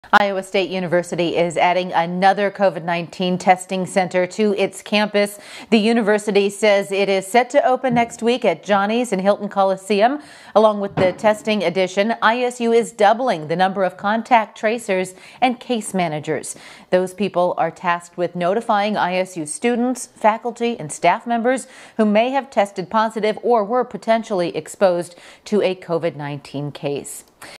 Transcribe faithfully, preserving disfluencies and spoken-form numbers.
Iowa State University is adding another COVID nineteen testing center to its campus. The university says it is set to open next week at Johnny's and Hilton Coliseum. Along with the testing addition, I S U is doubling the number of contact tracers and case managers. Those people are tasked with notifying I S U students, faculty, and staff members who may have tested positive or were potentially exposed to a COVID nineteen case.